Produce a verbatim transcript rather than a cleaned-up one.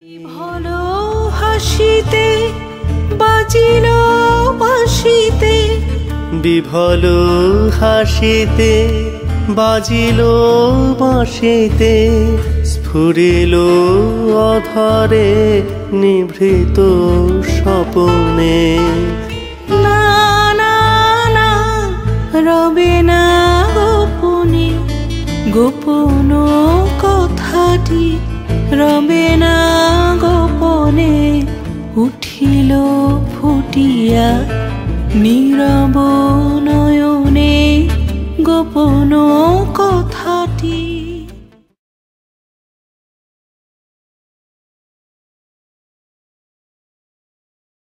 ভালো হাসিতে বাজিল বাঁশিতে, বিভল হাসিতে বাজিল বাঁশিতে, স্ফুরিল অধরে নিভৃত স্বপনে। না না না রবে না গোপনে, গোপন কথাটি রবে না গোপনে, উঠিল ফুটিয়া নীরব নয়নে গোপন